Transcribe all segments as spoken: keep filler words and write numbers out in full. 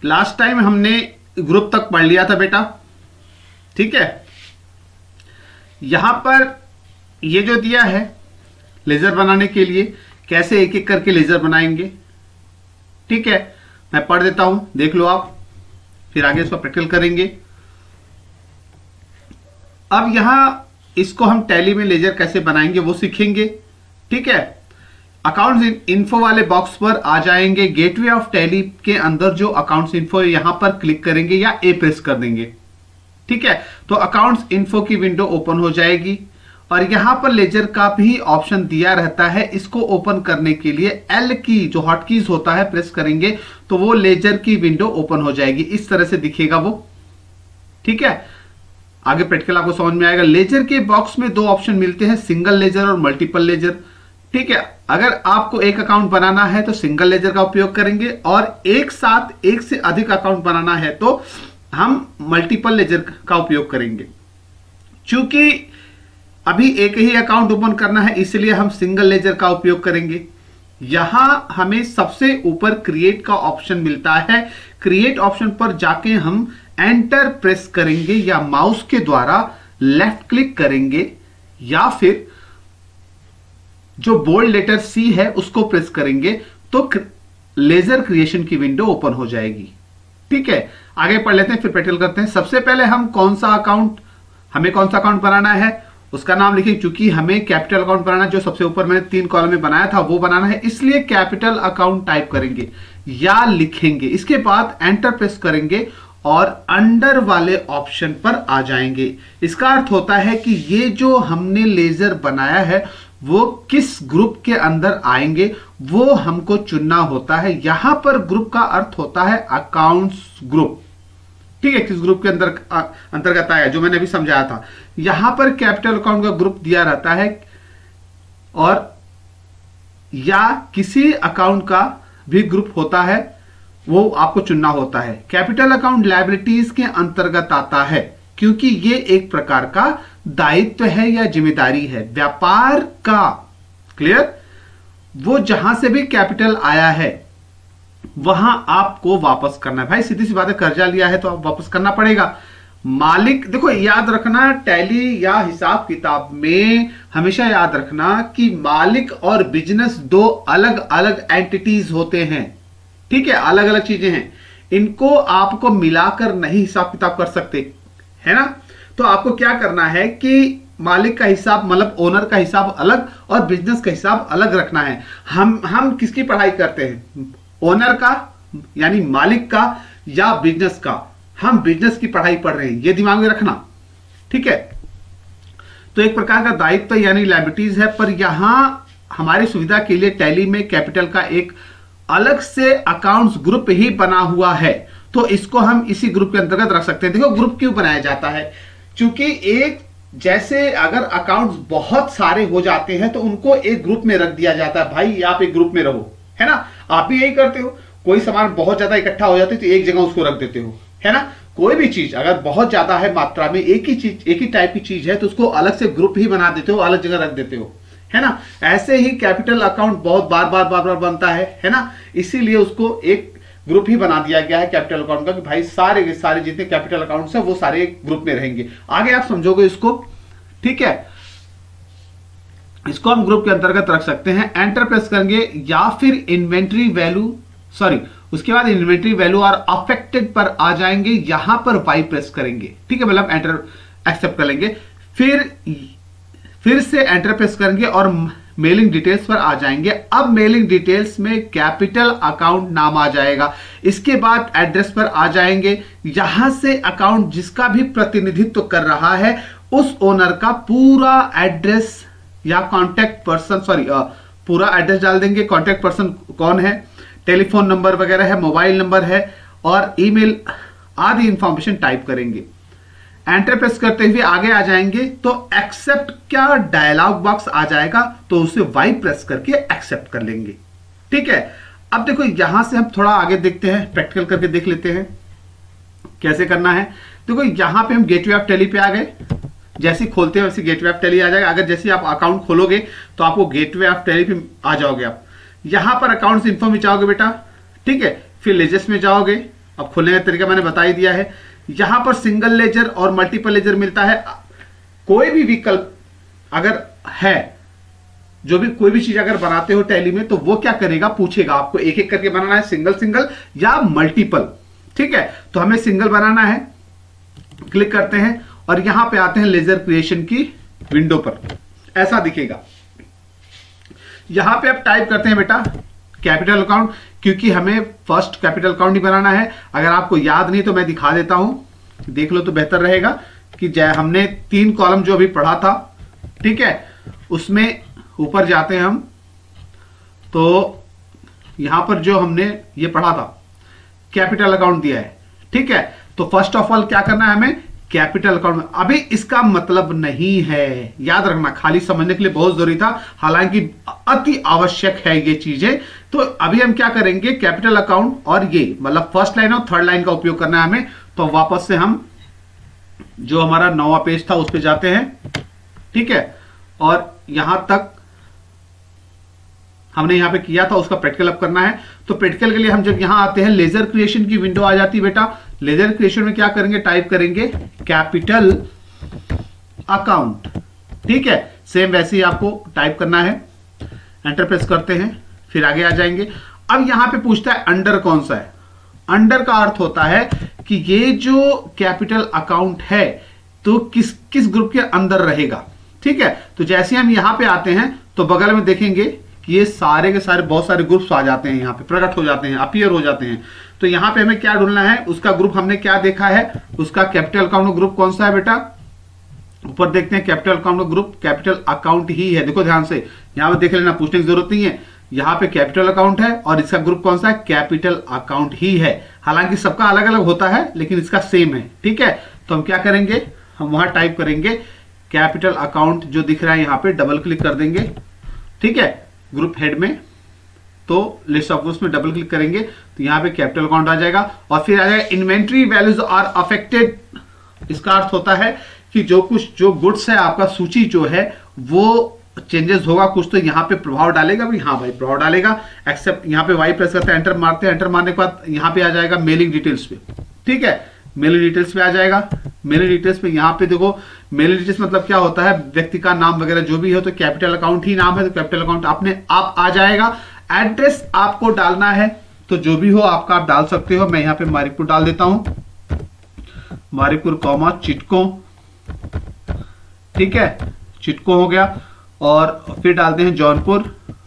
Last time हमने group तक पढ़ लिया था बेटा, ठीक है। यहां पर ये जो दिया है लेजर बनाने के लिए कैसे एक एक करके लेजर बनाएंगे, ठीक है, मैं पढ़ देता हूं, देख लो आप, फिर आगे इसको प्रैक्टिकल करेंगे। अब यहां इसको हम टैली में लेजर कैसे बनाएंगे वो सीखेंगे, ठीक है। अकाउंट्स इन्फो वाले बॉक्स पर आ जाएंगे, गेटवे ऑफ टैली के अंदर जो अकाउंट्स इन्फो है यहां पर क्लिक करेंगे या ए प्रेस कर देंगे, ठीक है। तो अकाउंट्स इन्फो की विंडो ओपन हो जाएगी और यहां पर लेजर का भी ऑप्शन दिया रहता है। इसको ओपन करने के लिए एल की जो हॉटकीज होता है प्रेस करेंगे तो वो लेजर की विंडो ओपन हो जाएगी, इस तरह से दिखेगा वो, ठीक है। आगे प्रैक्टिकल आपको समझ में आएगा। लेजर के बॉक्स में दो ऑप्शन मिलते हैं, सिंगल लेजर और मल्टीपल लेजर, ठीक है। अगर आपको एक अकाउंट बनाना है तो सिंगल लेजर का उपयोग करेंगे और एक साथ एक से अधिक अकाउंट बनाना है तो हम मल्टीपल लेजर का उपयोग करेंगे। चूंकि अभी एक ही अकाउंट ओपन करना है इसलिए हम सिंगल लेजर का उपयोग करेंगे। यहां हमें सबसे ऊपर क्रिएट का ऑप्शन मिलता है, क्रिएट ऑप्शन पर जाके हम एंटर प्रेस करेंगे या माउस के द्वारा लेफ्ट क्लिक करेंगे या फिर जो बोल्ड लेटर सी है उसको प्रेस करेंगे तो लेजर क्रिएशन की विंडो ओपन हो जाएगी, ठीक है। आगे पढ़ लेते हैं, फिर प्रैक्टिकल करते हैं। सबसे पहले हम कौन सा अकाउंट, हमें कौन सा अकाउंट बनाना है उसका नाम लिखिए, क्योंकि हमें कैपिटल अकाउंट बनाना, जो सबसे ऊपर मैंने तीन कॉलम में बनाया था वो बनाना है, इसलिए कैपिटल अकाउंट टाइप करेंगे या लिखेंगे। इसके बाद एंटर प्रेस करेंगे और अंडर वाले ऑप्शन पर आ जाएंगे। इसका अर्थ होता है कि ये जो हमने लेजर बनाया है वो किस ग्रुप के अंदर आएंगे वो हमको चुनना होता है। यहां पर ग्रुप का अर्थ होता है अकाउंट्स ग्रुप, ठीक है, किस ग्रुप के अंदर अंतर्गत आया, जो मैंने अभी समझाया था। यहां पर कैपिटल अकाउंट का ग्रुप दिया रहता है और या किसी अकाउंट का भी ग्रुप होता है वो आपको चुनना होता है। कैपिटल अकाउंट लायबिलिटीज के अंतर्गत आता है क्योंकि ये एक प्रकार का दायित्व है या जिम्मेदारी है व्यापार का, क्लियर। वो जहां से भी कैपिटल आया है वहां आपको वापस करना है। भाई सीधी सी बात है, कर्जा लिया है तो आप वापस करना पड़ेगा। मालिक, देखो याद रखना, टैली या हिसाब किताब में हमेशा याद रखना कि मालिक और बिजनेस दो अलग अलग एंटिटीज होते हैं, ठीक है, अलग अलग चीजें हैं। इनको आपको मिलाकर नहीं हिसाब किताब कर सकते, है ना। तो आपको क्या करना है कि मालिक का हिसाब मतलब ओनर का हिसाब अलग और बिजनेस का हिसाब अलग रखना है। हम हम किसकी पढ़ाई करते हैं, ओनर का यानी मालिक का या बिजनेस का। हम बिजनेस की पढ़ाई पढ़ रहे हैं, ये दिमाग में रखना, ठीक है। तो एक प्रकार का दायित्व यानी लायबिलिटीज है, पर यहां हमारी सुविधा के लिए टैली में कैपिटल का एक अलग से अकाउंट्स ग्रुप ही बना हुआ है, तो इसको हम इसी ग्रुप के अंतर्गत रख सकते हैं। देखो ग्रुप क्यों बनाया जाता है, क्योंकि एक जैसे अगर अकाउंट्स बहुत सारे हो जाते हैं तो उनको एक ग्रुप में रख दिया जाता है, भाई आप एक ग्रुप में रहो, है ना। आप भी यही करते हो, कोई सामान बहुत ज्यादा इकट्ठा हो जाते तो एक जगह उसको रख देते हो, है ना। कोई भी चीज अगर बहुत ज्यादा है मात्रा में, एक ही चीज एक ही टाइप की चीज है तो उसको अलग से ग्रुप ही बना देते हो, अलग जगह रख देते हो, है ना। ऐसे ही कैपिटल अकाउंट बहुत बार बार बार बार बनता है, है ना, इसीलिए उसको एक ग्रुप ही बना दिया गया है कैपिटल अकाउंट का कि भाई सारे के सारे जितने कैपिटल अकाउंट्स हैं वो सारे ग्रुप में रहेंगे। आगे आप समझोगे इसको, ठीक है। इसको हम ग्रुप के अंतर्गत रख सकते हैं। एंटर प्रेस करेंगे या फिर इन्वेंट्री वैल्यू सॉरी उसके बाद इन्वेंट्री वैल्यू और अफेक्टेड पर आ जाएंगे, यहां पर वाई प्रेस करेंगे, ठीक है, मतलब एंटर एक्सेप्ट कर लेंगे। फिर फिर से एंटर प्रेस करेंगे और मेलिंग डिटेल्स पर आ जाएंगे। अब मेलिंग डिटेल्स में कैपिटल अकाउंट नाम आ जाएगा। इसके बाद एड्रेस पर आ जाएंगे, यहां से अकाउंट जिसका भी प्रतिनिधित्व कर रहा है उस ओनर का पूरा एड्रेस या कॉन्टैक्ट पर्सन सॉरी पूरा एड्रेस डाल देंगे, कॉन्टैक्ट पर्सन कौन है, टेलीफोन नंबर वगैरह है, मोबाइल नंबर है और ईमेल आदि इंफॉर्मेशन टाइप करेंगे। एंटर प्रेस करते हुए आगे आ जाएंगे तो एक्सेप्ट क्या डायलॉग बॉक्स आ जाएगा, तो उसे वाई प्रेस करके एक्सेप्ट कर लेंगे, ठीक है। अब देखो यहां से हम थोड़ा आगे देखते हैं, प्रैक्टिकल करके देख लेते हैं कैसे करना है। देखो यहां पे हम गेटवे ऑफ टैली पे आ गए, जैसे खोलते हैं वैसे गेटवे ऑफ टैली आ जाएगा। अगर जैसे आप अकाउंट खोलोगे तो आपको गेटवे ऑफ टैली पे आ जाओगे। आप यहां पर अकाउंट्स इन्फो में जाओगे बेटा, ठीक है, फिर लेजर्स में जाओगे अब खोलने का तरीका मैंने बता ही दिया है। यहां पर सिंगल लेजर और मल्टीपल लेजर मिलता है। कोई भी विकल्प अगर है, जो भी कोई भी चीज अगर बनाते हो टैली में, तो वो क्या करेगा, पूछेगा आपको एक एक करके बनाना है, सिंगल सिंगल या मल्टीपल। ठीक है, तो हमें सिंगल बनाना है, क्लिक करते हैं और यहां पे आते हैं लेजर क्रिएशन की विंडो पर, ऐसा दिखेगा। यहां पे आप टाइप करते हैं बेटा कैपिटल अकाउंट, क्योंकि हमें फर्स्ट कैपिटल अकाउंट ही बनाना है। अगर आपको याद नहीं तो मैं दिखा देता हूं, देख लो तो बेहतर रहेगा कि जय हमने तीन कॉलम जो अभी पढ़ा था, ठीक है, उसमें ऊपर जाते हैं हम, तो यहां पर जो हमने ये पढ़ा था कैपिटल अकाउंट दिया है, ठीक है। तो फर्स्ट ऑफ ऑल क्या करना है हमें, कैपिटल अकाउंट में। अभी इसका मतलब नहीं है, याद रखना, खाली समझने के लिए बहुत जरूरी था, हालांकि अति आवश्यक है ये चीजें। तो अभी हम क्या करेंगे, कैपिटल अकाउंट और ये मतलब फर्स्ट लाइन और थर्ड लाइन का उपयोग करना है हमें। तो वापस से हम जो हमारा नौवां पेज था उस पर जाते हैं, ठीक है, और यहां तक हमने यहां पे किया था उसका प्रैक्टिकल अब करना है। तो प्रैक्टिकल के लिए हम जब यहां आते हैं, लेजर क्रिएशन की विंडो आ जाती है बेटा। लेजर क्रिएशन में क्या करेंगे, टाइप करेंगे कैपिटल अकाउंट, ठीक है, सेम वैसे ही आपको टाइप करना है, एंटर प्रेस करते हैं, फिर आगे आ जाएंगे। अब यहां पे पूछता है अंडर कौन सा है। अंडर का अर्थ होता है कि ये जो कैपिटल अकाउंट है तो किस किस ग्रुप के अंदर रहेगा, ठीक है। तो जैसे हम यहां पे आते हैं तो बगल में देखेंगे कि ये सारे के सारे बहुत सारे ग्रुप्स आ जाते हैं, यहां पे प्रकट हो जाते हैं, अपीयर हो जाते हैं। तो यहां पे हमें क्या ढूंढना है, उसका ग्रुप हमने क्या देखा है, उसका कैपिटल अकाउंट ग्रुप कौन सा है बेटा, ऊपर देखते हैं capital account group capital account ही है। देखो ध्यान से, यहां पे देख लेना, पूछने की जरूरत नहीं है। यहां पे कैपिटल अकाउंट है और इसका ग्रुप कौन सा है, कैपिटल अकाउंट ही है। हालांकि सबका अलग अलग होता है लेकिन इसका सेम है, ठीक है। तो हम क्या करेंगे, हम वहां टाइप करेंगे कैपिटल अकाउंट, जो दिख रहा है यहां पे डबल क्लिक कर देंगे, ठीक है, ग्रुप हेड में। तो लिस्ट ऑफ ग्रुप्स में डबल क्लिक करेंगे तो यहां पे कैपिटल अकाउंट आ जाएगा और फिर आ जाएगा इन्वेंट्री वैल्यूज आर अफेक्टेड। इसका अर्थ होता है कि जो कुछ जो गुड्स है आपका सूची जो है वो चेंजेस होगा कुछ, तो यहां पे प्रभाव डालेगा भाई, हाँ भाई प्रभाव डालेगा। एक्सेप्ट यहां पे वाई प्रेस करते हैं, एंटर मारते हैं, एंटर मारने के बाद यहां पे आ जाएगा मेलिंग डिटेल्स पे, ठीक है, मेलिंग डिटेल्स पे आ जाएगा। मेलिंग डिटेल्स पे यहां पे देखो, मेलिंग डिटेल्स मतलब क्या होता है, व्यक्ति का नाम वगैरह जो भी हो, तो कैपिटल अकाउंट ही नाम है तो कैपिटल अकाउंट अपने आप आ जाएगा। एड्रेस आपको डालना है तो जो भी हो आपका आप डाल सकते हो। मैं यहां पे मारिकपुर डाल देता हूं, मारिकपुर कॉमा चिटको, ठीक है, चिटको हो गया। और फिर डालते हैं Jaunpur,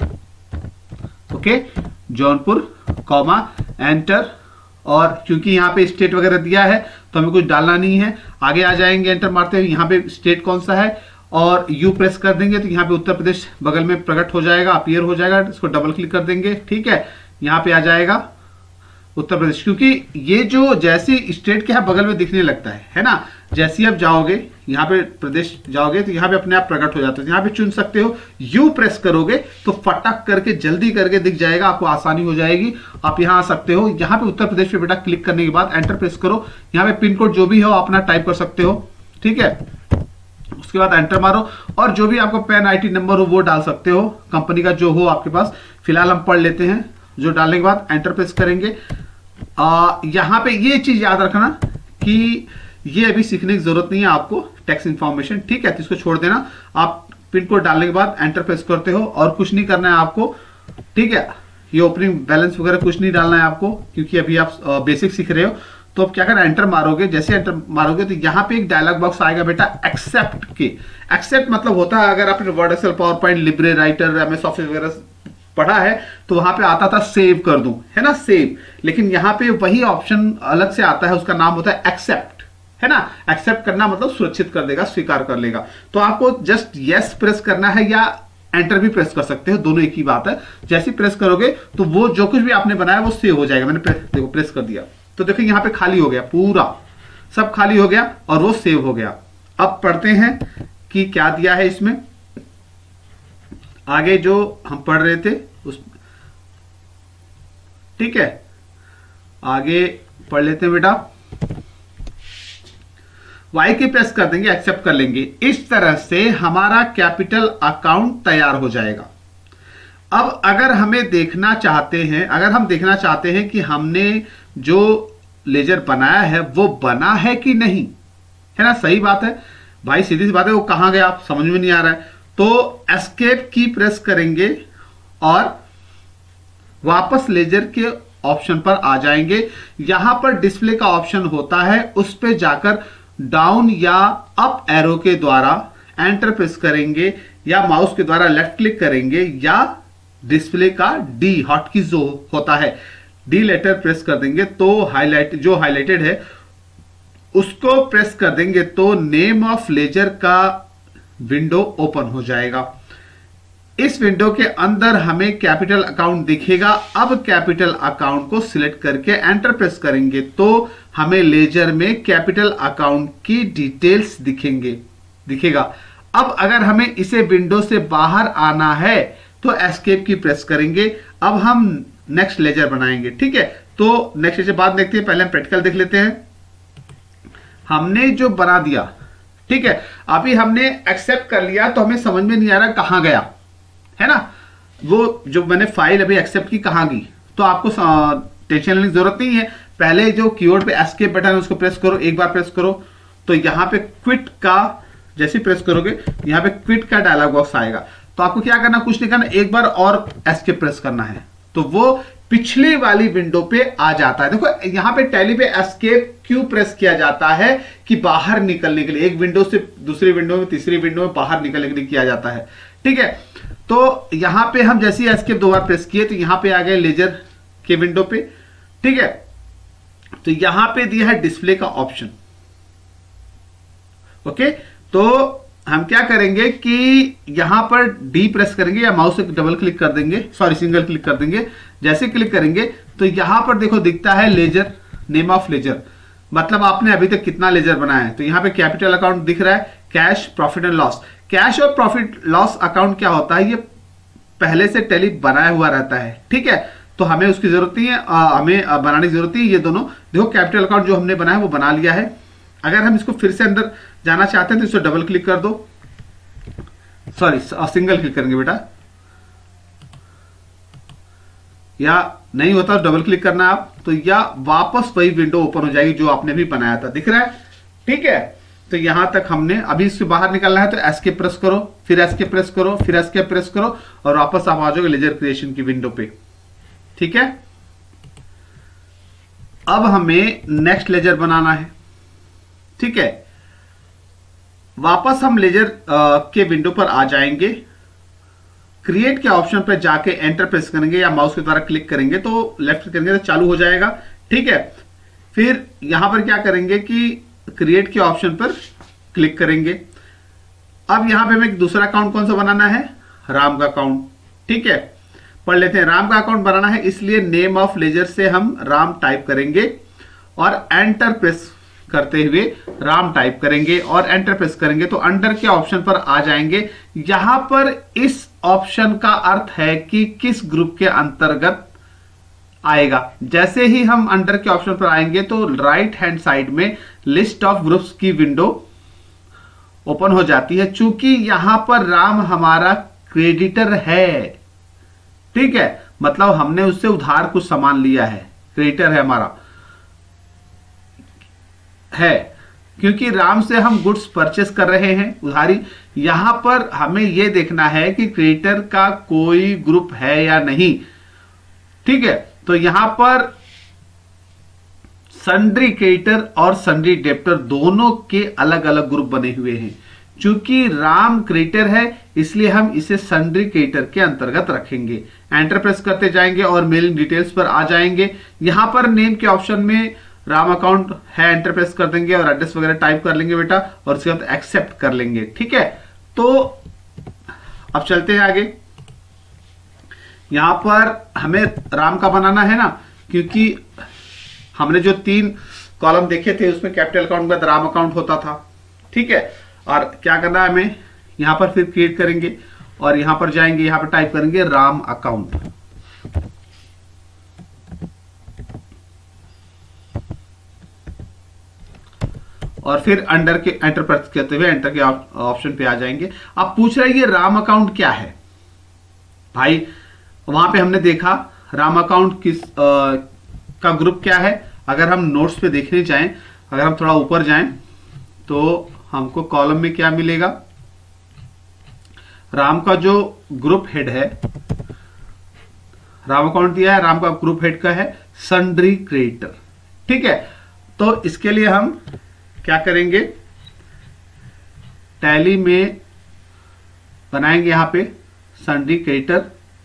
okay, Jaunpur comma enter. और क्योंकि यहां पे स्टेट वगैरह दिया है तो हमें कुछ डालना नहीं है, आगे आ जाएंगे, एंटर मारते हैं। यहां पे स्टेट कौन सा है और यू प्रेस कर देंगे तो यहां पे उत्तर प्रदेश बगल में प्रकट हो जाएगा, अपीयर हो जाएगा। इसको डबल क्लिक कर देंगे, ठीक है, यहां पे आ जाएगा उत्तर प्रदेश, क्योंकि ये जो जैसे स्टेट के यहाँ बगल में दिखने लगता है है ना, जैसे ही आप जाओगे यहाँ पे प्रदेश जाओगे तो यहाँ पे अपने आप प्रकट हो जाता है। यहाँ पे चुन सकते हो, यू प्रेस करोगे तो फटक करके जल्दी करके दिख जाएगा, आपको आसानी हो जाएगी। आप यहाँ आ सकते हो, यहाँ पे उत्तर प्रदेश पे बेटा क्लिक करने के बाद एंटर प्रेस करो, यहाँ पे पिन कोड जो भी हो अपना टाइप कर सकते हो, ठीक है। उसके बाद एंटर मारो और जो भी आपका पैन आईटी नंबर हो वो डाल सकते हो, कंपनी का जो हो आपके पास। फिलहाल हम पढ़ लेते हैं, जो डालने के बाद एंटर प्रेस करेंगे। आ, यहां पे ये चीज याद रखना कि ये अभी सीखने की जरूरत नहीं है आपको, टैक्स इंफॉर्मेशन, ठीक है, तो इसको छोड़ देना। आप पिन कोड डालने के बाद एंटर प्रेस करते हो और कुछ नहीं करना है आपको, ठीक है। ये ओपनिंग बैलेंस वगैरह कुछ नहीं डालना है आपको, क्योंकि अभी आप बेसिक सीख रहे हो। तो आप क्या करना, एंटर मारोगे, जैसे एंटर मारोगे तो यहां पे एक डायलॉग बॉक्स आएगा बेटा एक्सेप्ट के। एक्सेप्ट मतलब होता है, अगर आपने word, excel, power point, libre writer, MS office वगैरह पढ़ा है तो वहां पे आता था सेव कर दूं, है ना, सेव। लेकिन यहां पे वही ऑप्शन अलग से आता है, उसका नाम होता है एक्सेप्ट, है ना। एक्सेप्ट करना मतलब सुरक्षित कर देगा, स्वीकार कर लेगा। तो आपको जस्ट यस प्रेस करना है या एंटर भी प्रेस कर सकते हो, दोनों एक ही बात है। जैसे प्रेस करोगे तो वो जो कुछ भी आपने बनाया वो सेव हो जाएगा। मैंने प्रेस, देखो प्रेस कर दिया तो देखो यहाँ पे खाली हो गया, पूरा सब खाली हो गया और वो सेव हो गया। अब पढ़ते हैं कि क्या दिया है इसमें, आगे जो हम पढ़ रहे थे उस, ठीक है, आगे पढ़ लेते हैं बेटा। वाई की प्रेस कर देंगे, एक्सेप्ट कर लेंगे। इस तरह से हमारा कैपिटल अकाउंट तैयार हो जाएगा। अब अगर हमें देखना चाहते हैं, अगर हम देखना चाहते हैं कि हमने जो लेजर बनाया है वो बना है कि नहीं, है ना, सही बात है भाई, सीधी सी बात है, वो कहां गया आप समझ में नहीं आ रहा है। तो एस्केप की प्रेस करेंगे और वापस लेजर के ऑप्शन पर आ जाएंगे। यहां पर डिस्प्ले का ऑप्शन होता है, उस पर जाकर डाउन या अप एरो के द्वारा एंटर प्रेस करेंगे या माउस के द्वारा लेफ्ट क्लिक करेंगे या डिस्प्ले का डी हॉटकी जो होता है डी लेटर प्रेस कर देंगे तो हाईलाइट जो हाईलाइटेड है उसको प्रेस कर देंगे तो नेम ऑफ लेजर का विंडो ओपन हो जाएगा। इस विंडो के अंदर हमें कैपिटल अकाउंट दिखेगा। अब कैपिटल अकाउंट को सिलेक्ट करके एंटर प्रेस करेंगे तो हमें लेजर में कैपिटल अकाउंट की डिटेल्स दिखेंगे दिखेगा। अब अगर हमें इसे विंडो से बाहर आना है तो एस्केप की प्रेस करेंगे। अब हम नेक्स्ट लेजर बनाएंगे, ठीक है। तो नेक्स्ट लेजर बाद देखते हैं, पहले हम प्रैक्टिकल देख लेते हैं। हमने जो बना दिया, ठीक है, अभी हमने एक्सेप्ट कर लिया तो हमें समझ में नहीं आ रहा कहां गया, है ना, वो जो मैंने फाइल अभी एक्सेप्ट की कहां गई। तो आपको टेंशन लेने की जरूरत नहीं है, पहले जो कीबोर्ड पे एस्केप बटन है उसको प्रेस करो, एक बार प्रेस करो तो यहां पे क्विट का जैसे प्रेस करोगे यहां पे क्विट का डायलॉग बॉक्स आएगा। तो आपको क्या करना, कुछ नहीं करना, एक बार और एस्केप प्रेस करना है तो वो पिछली वाली विंडो पे आ जाता है। देखो यहां पे टैली पे एस्केप क्यों प्रेस किया जाता है कि बाहर निकलने के लिए, एक विंडो से दूसरी विंडो में तीसरी विंडो में बाहर निकलने के लिए किया जाता है, ठीक है। तो यहां पे हम जैसे ही एस्केप दो बार प्रेस किए तो यहां पे आ गए लेजर के विंडो पे, ठीक है। तो यहां पे दिया है डिस्प्ले का ऑप्शन, ओके। तो हम क्या करेंगे कि यहां पर डी प्रेस करेंगे या माउस से डबल क्लिक कर देंगे, सॉरी सिंगल क्लिक कर देंगे। जैसे क्लिक करेंगे तो यहां पर देखो दिखता है लेजर, नेम ऑफ लेजर, मतलब आपने अभी तक कितना लेजर बनाया है। तो यहां पे कैपिटल अकाउंट दिख रहा है, cash, profit and loss. Cash और प्रॉफिट लॉस अकाउंट क्या होता है, ये पहले से टैली बनाया हुआ रहता है, ठीक है। तो हमें उसकी जरूरत नहीं है, आ, हमें आ, बनाने की जरूरत नहीं है। ये दोनों देखो कैपिटल अकाउंट जो हमने बनाया वो बना लिया है। अगर हम इसको फिर से अंदर जाना चाहते हैं तो इसको डबल क्लिक कर दो, सॉरी सिंगल क्लिक करेंगे बेटा, या नहीं होता डबल क्लिक करना आप, तो या वापस वही विंडो ओपन हो जाएगी जो आपने भी बनाया था, दिख रहा है, ठीक है। तो यहां तक हमने अभी इससे बाहर निकलना है तो एस्केप प्रेस करो, फिर एस्केप प्रेस करो, फिर एस्केप प्रेस करो और वापस आप आ जाओगे लेजर क्रिएशन की विंडो पे, ठीक है। अब हमें नेक्स्ट लेजर बनाना है, ठीक है। वापस हम लेजर के विंडो पर आ जाएंगे, क्रिएट के ऑप्शन पर जाके एंटर प्रेस करेंगे या माउस के द्वारा क्लिक करेंगे तो लेफ्ट करेंगे तो चालू हो जाएगा, ठीक है। फिर यहां पर क्या करेंगे कि क्रिएट के ऑप्शन पर क्लिक करेंगे। अब यहां पे हमें एक दूसरा अकाउंट कौन सा बनाना है, राम का अकाउंट, ठीक है। पढ़ लेते हैं, राम का अकाउंट बनाना है इसलिए नेम ऑफ लेजर से हम राम टाइप करेंगे और एंटर प्रेस करते हुए राम टाइप करेंगे और एंटर प्रेस करेंगे तो अंडर के ऑप्शन पर आ जाएंगे। यहां पर इस ऑप्शन का अर्थ है कि किस ग्रुप के अंतर्गत आएगा। जैसे ही हम अंडर के ऑप्शन पर आएंगे तो राइट हैंड साइड में लिस्ट ऑफ ग्रुप्स की विंडो ओपन हो जाती है। चूंकि यहां पर राम हमारा क्रेडिटर है, ठीक है, मतलब हमने उससे उधार कुछ सामान लिया है, क्रेडिटर है हमारा है, क्योंकि राम से हम गुड्स परचेस कर रहे हैं उधारी। यहां पर हमें यह देखना है कि क्रेडिटर का कोई ग्रुप है या नहीं, ठीक है। तो यहां पर सन्ड्री क्रेडिटर और सन्ड्री डेब्टर दोनों के अलग अलग ग्रुप बने हुए हैं। चूंकि राम क्रेडिटर है इसलिए हम इसे सन्ड्री क्रेडिटर के अंतर्गत रखेंगे। एंटर प्रेस करते जाएंगे और मेलिंग डिटेल्स पर आ जाएंगे। यहां पर नेम के ऑप्शन में राम अकाउंट है, एंटर प्रेस कर देंगे और एड्रेस वगैरह टाइप कर लेंगे बेटा और उसके बाद एक्सेप्ट कर लेंगे, ठीक है। तो अब चलते हैं आगे। यहां पर हमें राम का बनाना है ना, क्योंकि हमने जो तीन कॉलम देखे थे उसमें कैपिटल अकाउंट के बाद राम अकाउंट होता था, ठीक है। और क्या करना है हमें, यहां पर फिर क्रिएट करेंगे और यहां पर जाएंगे, यहां पर टाइप करेंगे राम अकाउंट, और फिर अंडर के एंटर प्रेस करते हुए एंटर के ऑप्शन पे आ जाएंगे। आप पूछ रहे हैं ये राम अकाउंट क्या है भाई, वहां पे हमने देखा राम अकाउंट किस आ, का ग्रुप क्या है, अगर हम नोट्स पे देखने जाएं, अगर हम थोड़ा ऊपर जाएं तो हमको कॉलम में क्या मिलेगा, राम का जो ग्रुप हेड है, राम अकाउंट दिया है, राम का ग्रुप हेड का है सन्ड्री क्रेडिटर। ठीक है, तो इसके लिए हम क्या करेंगे, टैली में बनाएंगे यहां पे सन्ड्री क्रेडिटर,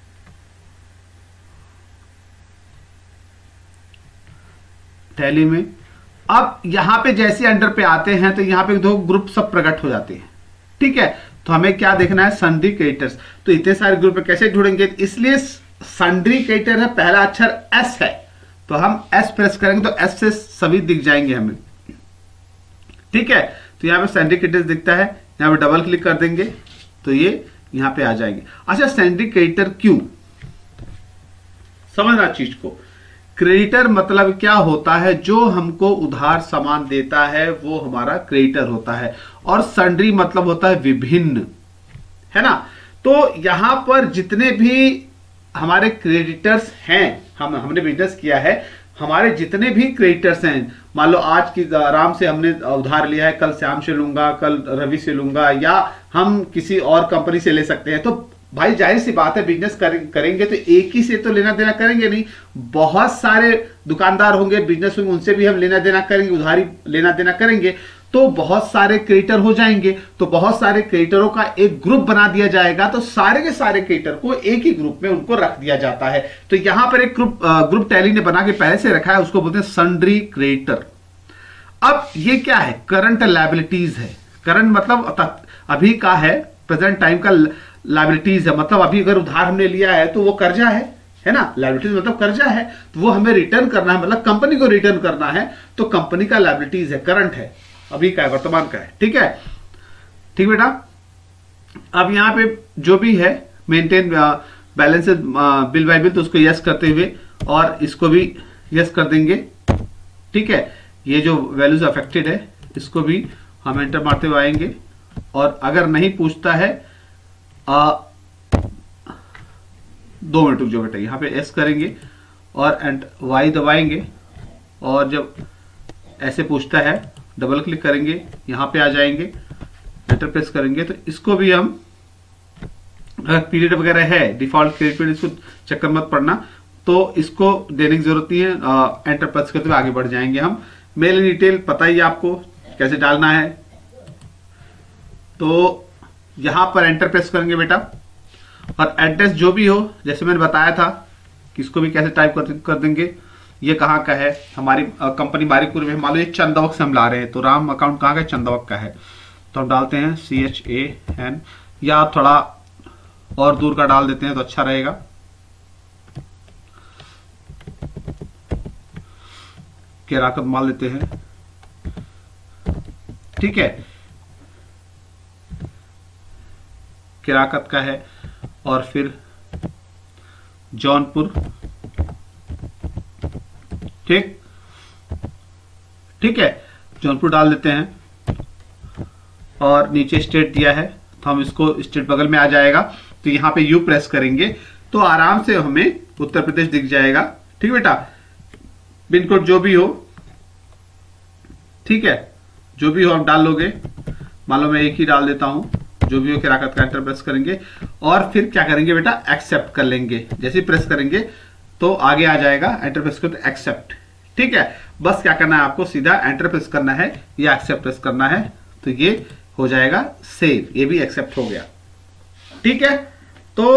टैली में। अब यहां पे जैसे अंडर पे आते हैं तो यहां पे दो ग्रुप सब प्रकट हो जाते हैं। ठीक है, तो हमें क्या देखना है, सन्ड्री क्रेडिटर्स। तो इतने सारे ग्रुप पे कैसे जुड़ेंगे, इसलिए सन्ड्री क्रेडिटर है, पहला अक्षर एस है, तो हम एस प्रेस करेंगे तो एस से सभी दिख जाएंगे हमें। ठीक है, तो यहां पे सन्ड्री क्रेडिटर्स दिखता है, यहां पे डबल क्लिक कर देंगे तो ये यहां पे आ जाएंगे। अच्छा, सन्ड्री क्रेडिटर क्यों, समझना चीज को। क्रेडिटर मतलब क्या होता है, जो हमको उधार सामान देता है वो हमारा क्रेडिटर होता है, और सन्ड्री मतलब होता है विभिन्न, है ना। तो यहां पर जितने भी हमारे क्रेडिटर्स हैं, हम हमने बिजनेस किया है, हमारे जितने भी क्रेडिटर्स हैं, मान लो आज की राम से हमने उधार लिया है, कल श्याम से लूंगा, कल रवि से लूंगा, या हम किसी और कंपनी से ले सकते हैं। तो भाई जाहिर सी बात है, बिजनेस करेंगे तो एक ही से तो लेना देना करेंगे नहीं, बहुत सारे दुकानदार होंगे, बिजनेस होंगे, उनसे भी हम लेना देना करेंगे, उधारी लेना देना करेंगे, तो बहुत सारे क्रेडिटर हो जाएंगे। तो बहुत सारे क्रेडिटरों का एक ग्रुप बना दिया जाएगा, तो सारे के सारे क्रेडिटर को एक ही ग्रुप में उनको रख दिया जाता है। तो यहां पर एक ग्रुप ग्रुप टैली ने बना के पहले से रखा है, उसको बोलते हैं सन्ड्री क्रेडिटर। अब ये क्या है, करंट लायबिलिटीज है। करंट मतलब अभी का है, प्रेजेंट टाइम का लायबिलिटीज है, मतलब अभी अगर उधार हमने लिया है तो वो कर्जा है, है ना। लायबिलिटीज मतलब कर्जा है, तो वो हमें रिटर्न करना है, मतलब कंपनी को रिटर्न करना है, तो कंपनी का लायबिलिटीज है, करंट है, अभी का है, वर्तमान का है। ठीक है, ठीक बेटा। अब यहां पे जो भी है maintain balance bill by bill, तो उसको यस करते हुए और इसको भी यस कर देंगे। ठीक है, ये जो वैल्यूज अफेक्टेड है इसको भी हम एंटर मारते हुए आएंगे, और अगर नहीं पूछता है आ, दो मिनट रुक जाओ बेटा, यहां पे एस करेंगे और एंटर वाई दबाएंगे, और जब ऐसे पूछता है डबल क्लिक करेंगे, यहां पे आ जाएंगे, एंटर प्रेस करेंगे, तो इसको भी हम, अगर पीरियड वगैरह है डिफॉल्ट क्रेडिट पीरियड, इसको चक्कर मत पड़ना, तो इसको देने की जरूरत नहीं है, एंटर प्रेस करते हुए आगे बढ़ जाएंगे हम। मेल डिटेल पता ही आपको कैसे डालना है, तो यहां पर एंटर प्रेस करेंगे बेटा, और एड्रेस जो भी हो, जैसे मैंने बताया था कि इसको भी कैसे टाइप कर, कर देंगे। ये कहाँ का है, हमारी कंपनी बारिकपुर में, मान लो ये चंदवक से हम ला रहे हैं, तो राम अकाउंट कहाँ का, चंदवक का है, तो हम डालते हैं सी एच ए एन, या थोड़ा और दूर का डाल देते हैं तो अच्छा रहेगा। केराकत मान लेते हैं। ठीक है, केराकत का है, और फिर जौनपुर। ठीक ठीक है, जौनपुर डाल देते हैं, और नीचे स्टेट दिया है तो हम इसको स्टेट बगल में आ जाएगा, तो यहां पे यू प्रेस करेंगे तो आराम से हमें उत्तर प्रदेश दिख जाएगा। ठीक बेटा, पिन कोड जो भी हो, ठीक है, जो भी हो आप डाल लोगे, मान लो मैं एक ही डाल देता हूं, जो भी हो, केराकत का एंटर प्रेस करेंगे, और फिर क्या करेंगे बेटा, एक्सेप्ट कर लेंगे। जैसे ही प्रेस करेंगे तो आगे आ जाएगा, एंटर प्रेस करो तो एक्सेप्ट। ठीक है, बस क्या करना है आपको, सीधा एंटर प्रेस करना है या एक्सेप्ट प्रेस करना है, तो ये हो जाएगा सेव, ये भी एक्सेप्ट हो गया। ठीक है, तो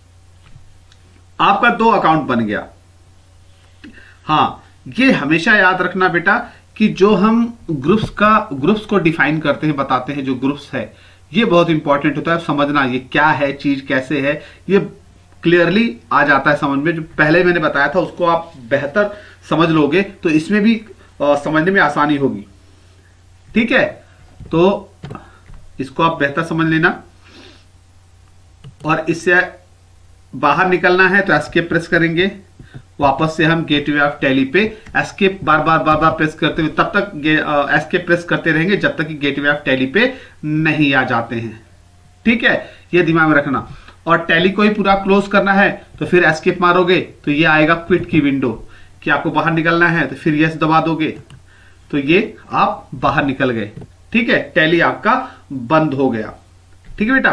आपका दो अकाउंट बन गया। हाँ, ये हमेशा याद रखना बेटा कि जो हम ग्रुप्स का ग्रुप्स को डिफाइन करते हैं, बताते हैं, जो ग्रुप्स है, ये बहुत इंपॉर्टेंट होता है समझना, ये क्या है, चीज कैसे है, ये क्लियरली आ जाता है समझ में। जो पहले मैंने बताया था उसको आप बेहतर समझ लोगे तो इसमें भी आ, समझने में आसानी होगी। ठीक है, तो इसको आप बेहतर समझ लेना, और इससे बाहर निकलना है तो एस्केप प्रेस करेंगे, वापस से हम गेटवे ऑफ टैली पे एस्केप बार बार बार बार प्रेस करते हुए तब तक एस्केप प्रेस करते रहेंगे जब तक कि गेटवे ऑफ टैली पे नहीं आ जाते हैं। ठीक है, ये दिमाग में रखना। और टैली को ही पूरा क्लोज करना है तो फिर एस्केप मारोगे तो ये आएगा क्विट की विंडो, कि आपको बाहर निकलना है तो फिर यस दबा दोगे तो ये आप बाहर निकल गए। ठीक है, टैली आपका बंद हो गया। ठीक है बेटा,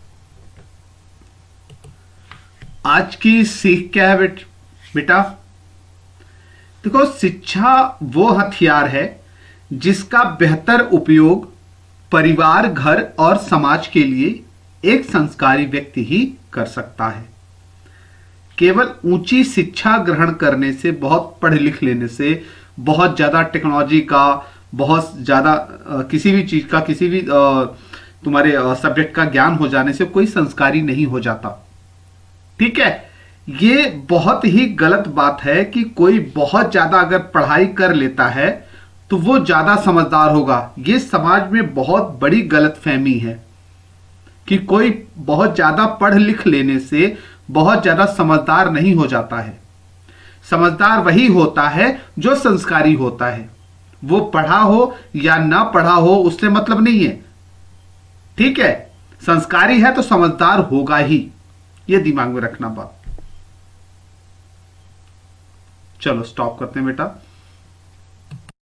आज की सीख क्या है बेट बेटा देखो, शिक्षा वो हथियार है जिसका बेहतर उपयोग परिवार, घर और समाज के लिए एक संस्कारी व्यक्ति ही कर सकता है। केवल ऊंची शिक्षा ग्रहण करने से, बहुत पढ़ लिख लेने से, बहुत ज्यादा टेक्नोलॉजी का, बहुत ज्यादा किसी भी चीज का, किसी भी आ, तुम्हारे सब्जेक्ट का ज्ञान हो जाने से कोई संस्कारी नहीं हो जाता। ठीक है, ये बहुत ही गलत बात है कि कोई बहुत ज्यादा अगर पढ़ाई कर लेता है तो वो ज्यादा समझदार होगा। ये समाज में बहुत बड़ी गलतफहमी है कि कोई बहुत ज्यादा पढ़ लिख लेने से बहुत ज्यादा समझदार नहीं हो जाता है। समझदार वही होता है जो संस्कारी होता है। वो पढ़ा हो या ना पढ़ा हो उससे मतलब नहीं है। ठीक है, संस्कारी है तो समझदार होगा ही, ये दिमाग में रखना बात। चलो स्टॉप करते हैं बेटा।